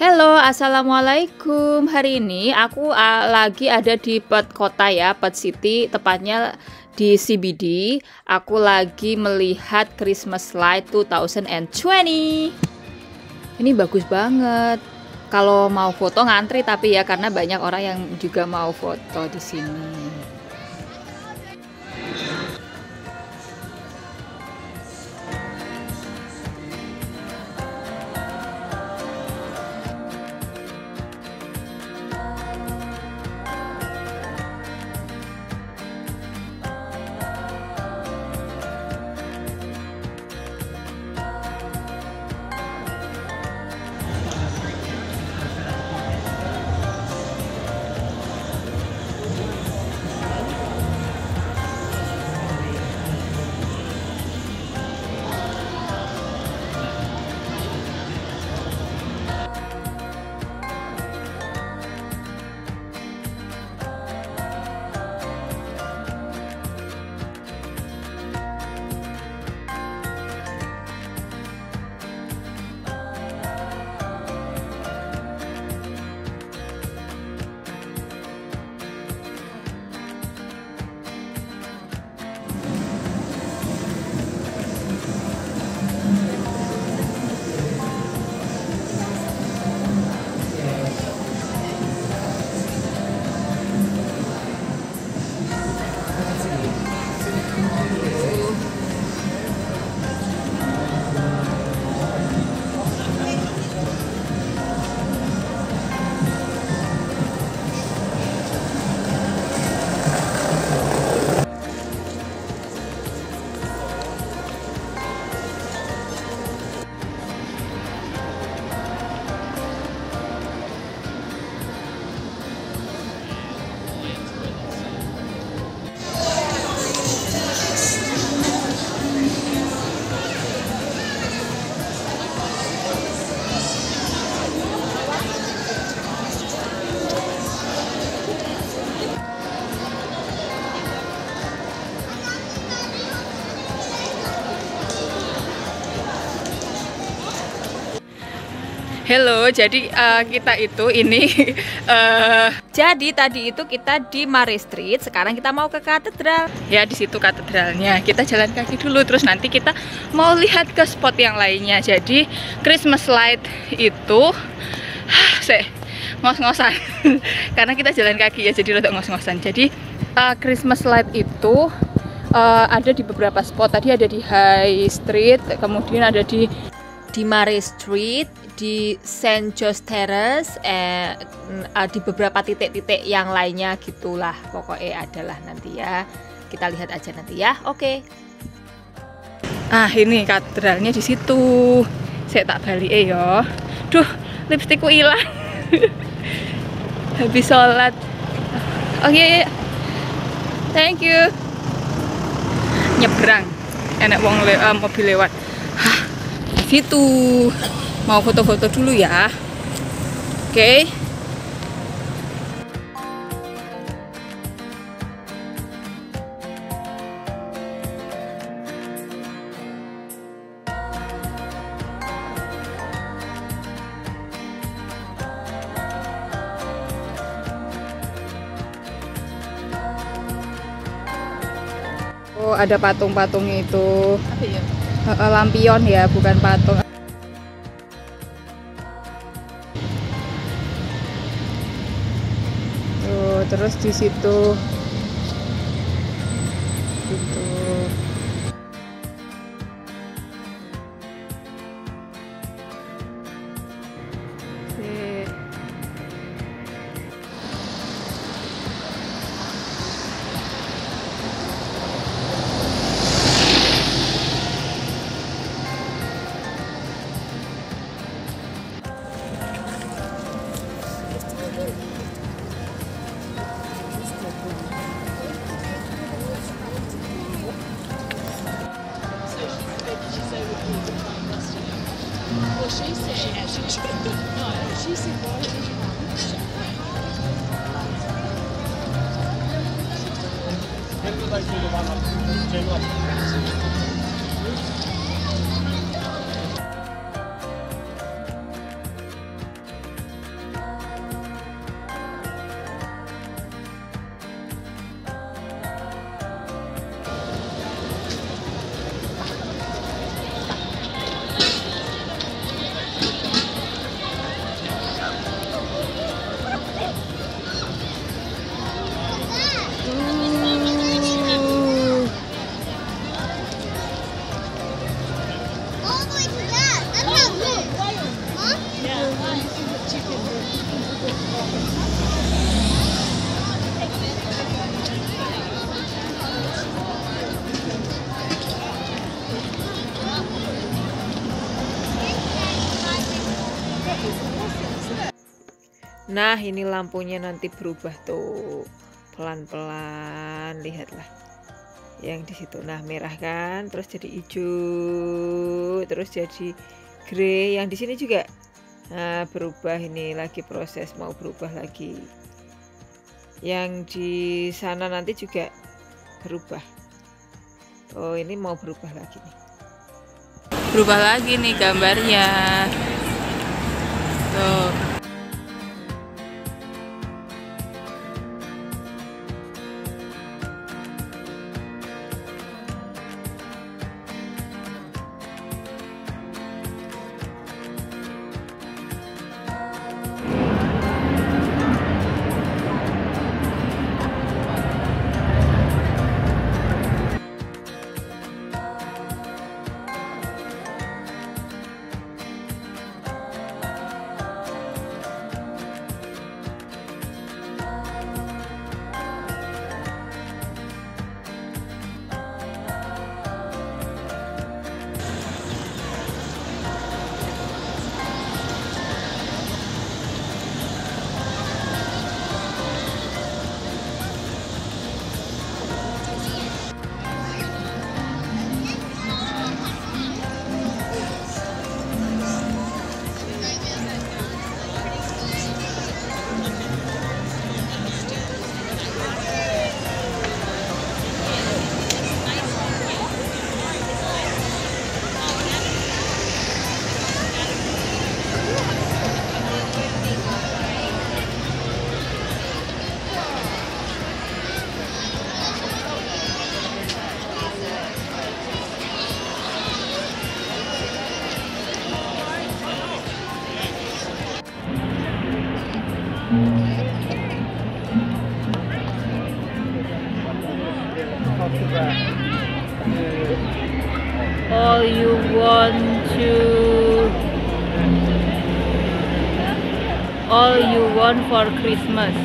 Halo, assalamualaikum. Hari ini aku lagi ada di Perth kota ya, Perth City, tepatnya di CBD. Aku lagi melihat Christmas Light 2020. Ini bagus banget. Kalau mau foto ngantri tapi ya, karena banyak orang yang juga mau foto di sini. Halo, jadi kita itu ini jadi tadi itu kita di Mare Street, sekarang kita mau ke katedral. Ya, di situ katedralnya. Kita jalan kaki dulu, terus nanti kita mau lihat ke spot yang lainnya. Jadi Christmas light itu ngos-ngosan karena kita jalan kaki ya, jadi rada ngos-ngosan. Jadi Christmas light itu ada di beberapa spot. Tadi ada di High Street, kemudian ada di Mare Street, di St. George Terrace, di beberapa titik-titik yang lainnya gitulah. Pokoknya adalah nanti ya. Kita lihat aja nanti ya. Oke. Ah, ini katedralnya di situ. Saya tak balik ya. Duh, lipstikku hilang. Habis sholat. Oke. Thank you. Nyebrang. Enak wong mobil lewat. Gitu, mau foto-foto dulu ya. Oke. Oh, ada patung-patungnya itu. Apa ya? Lampion ya, bukan patung. Tuh, terus di situ gitu. Oke. Nah, ini lampunya nanti berubah tuh pelan-pelan, lihatlah yang di situ. Nah, merah kan, terus jadi hijau, terus jadi grey. Yang di sini juga nah, berubah, ini lagi proses mau berubah lagi. Yang di sana nanti juga berubah. Oh, ini mau berubah lagi nih. Berubah lagi nih gambarnya. Tuh. All you want for Christmas.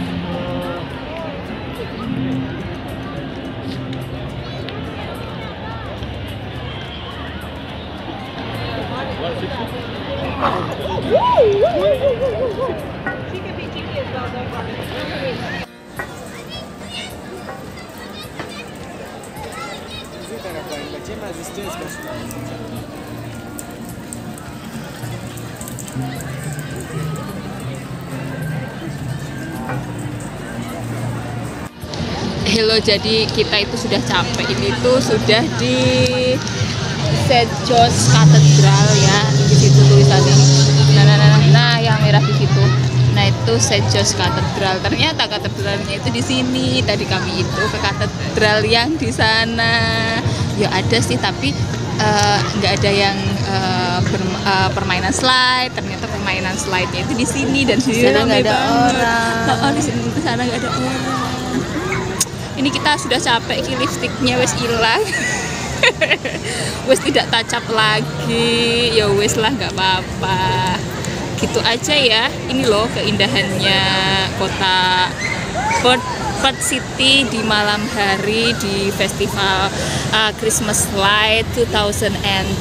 Hello, jadi kita itu sudah capek. Ini tuh sudah di St. George Cathedral ya. Di situ tulisannya. Nah, yang merah di situ. Nah, itu St. George Cathedral. Ternyata katedralnya itu di sini. Tadi kami itu ke katedral yang di sana. Ya ada sih, tapi nggak ada yang permainan slide. Ternyata permainan slide-nya itu di sini, dan di sana nggak ada orang. Di sana nggak ada orang. Ini kita sudah capek, lipstiknya wes hilang. Wes tidak touch up lagi. Ya wes lah, nggak apa-apa. Gitu aja ya. Ini loh keindahannya kota Perth City di malam hari di festival Christmas Light 2020.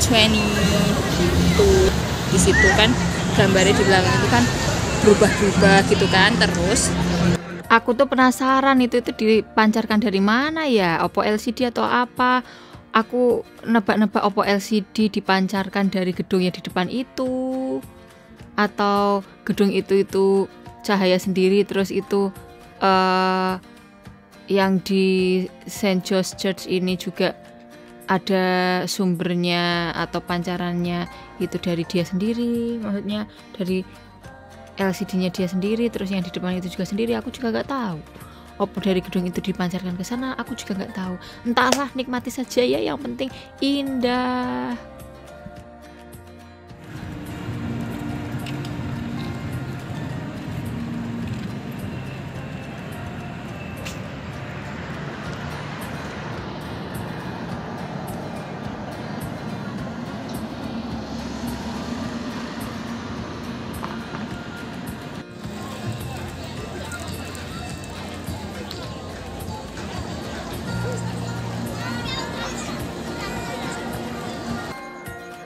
Di situ kan gambarnya di belakang itu kan berubah-ubah gitu kan. Terus aku tuh penasaran itu dipancarkan dari mana ya? Oppo LCD atau apa? Aku nebak-nebak Oppo LCD dipancarkan dari gedung yang di depan itu, atau gedung itu cahaya sendiri. Terus itu yang di St. George Church ini juga ada sumbernya atau pancarannya itu dari dia sendiri, maksudnya dari LCD-nya dia sendiri. Terus yang di depan itu juga sendiri, aku juga nggak tahu. Oppo dari gedung itu dipancarkan ke sana, aku juga nggak tahu. Entahlah, nikmati saja ya, yang penting indah.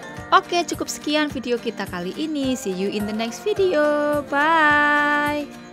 Oke, cukup sekian video kita kali ini. See you in the next video. Bye.